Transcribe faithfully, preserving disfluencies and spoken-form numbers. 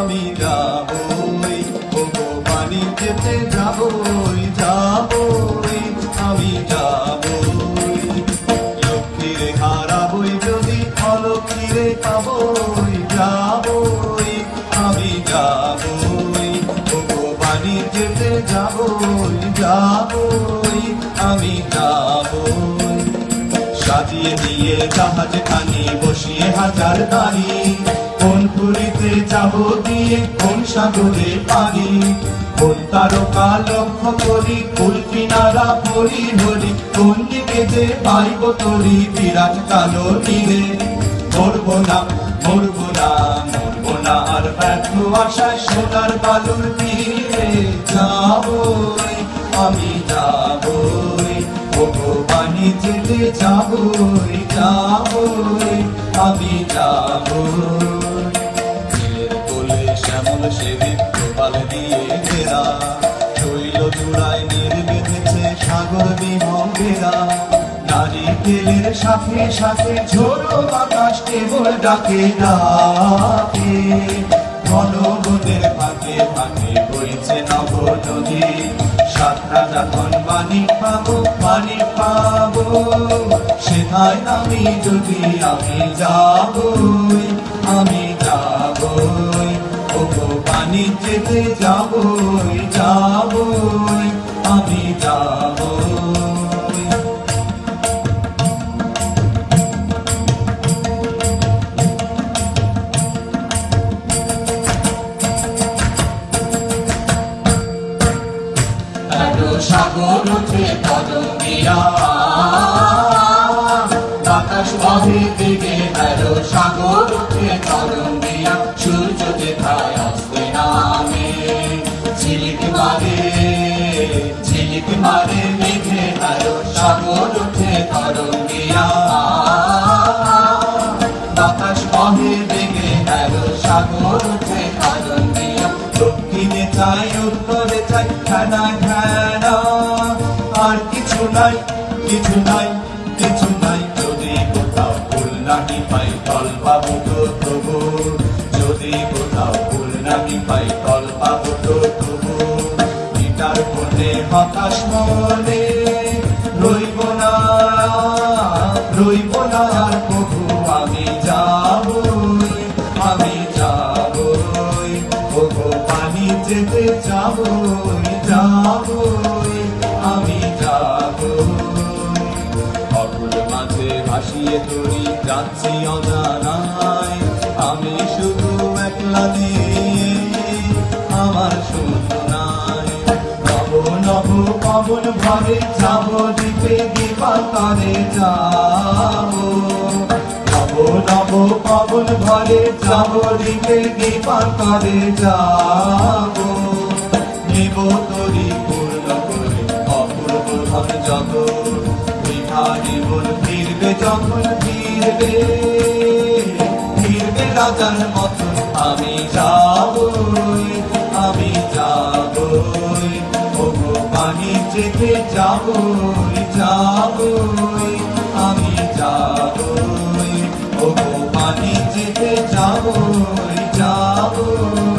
আমি যাবই, ওগো বাণিজ্যেতে যাবই যাবই আমি যাবই। লক্ষ্মীরে হারাবই যদি অলক্ষ্মীরে পাবই যাবই আমি যাবই, ওগো বাণিজ্যেতে যাবই যাবই আমি যাবই। সাজিয়ে দিয়ে জাহাজ খানি বসিয়ে হাজার গাড়ি, কোন পুরীতে যাব দিয়ে কোন সাগরে পারি, কোন তারকা লক্ষ্য করি ফুল কিনারা পরি হরি, কোন দিকে যে পাইব তরি বিরাট কালো তীরে। মরবো না মরবো না মরবো না আর ব্যর্থ আশায় সোনার বালুর তীরে যাবই আমি যাবই, ওগো বাণিজ্যেতে যাবই যাবই আমি যাবই। নীলের কোলে শ্যামল সেবী প্রবাল দিয়ে ঘেরা, শৈল চূড়ায় নীল বেঁধেছে সাগর বিহঙ্গেরা। নারিকেলের সাথে সাথে ঝোড়ো বাতাস কেবল ডাকে ডাকে, ঘন বনের ফাঁকে ফাঁকে বইছে নব নদী। সাতটা যখন পানি পাবো পানি পাবো সেথায় আমি যদি আমি যাবই আমি যাবই, ওগো বাণিজ্যেতে যাবই যাবই আমি যাবই। সাগর উঠে তরঙ্গিয়া বাতাস বহে দিকে এলো, সাগর উঠে তরঙ্গিয়া সূর্য যেথায় আসতে নামে। ঝিলিক মারে ঝিলিক মারে মেঘে এলো, সাগর উঠে তরঙ্গিয়া বাতাস বহে দিকে এলো, সাগর উঠে তরঙ্গিয়া। দক্ষিণে চাই উত্তরে চাই খানা খানা, আর কিছু নাই কিছু নাই কিছু নাই। যদি কোথাও ফুল নাহি পাই তল পাবো তো তবু, যদি কোথাও ফুল নাহি পাই তল পাবো তো তবু। গিটার কোণে হতাশ মনে রইব না রইব না আর প্রভু আমি যাবই আমি যাবই, ওগো বাণিজ্যেতে যাবই যাবই আমি যাবই। অকুল মাঝে ভাসিয়ে তরি যাচ্ছি অজানায়, আমি শুধু একলা নেই আমার শূন্য নাই। নব নব পবন ভরে যাব দ্বীপে দ্বীপান্তরে যাব, নব নব পবন ভরে যাব দ্বীপে দ্বীপান্তরে যাব। নেব তরি পূর্ণ করে অপূর্ব ধন যত, বৃথা জীবন ফিরবে যখন ফিরবে ফিরবে রাজার মতন আমি যাবই আমি যাবই, ওগো বাণিজ্যেতে যাবই যাবই আমি যাবই, ওগো বাণিজ্যেতে যাবই যাবই।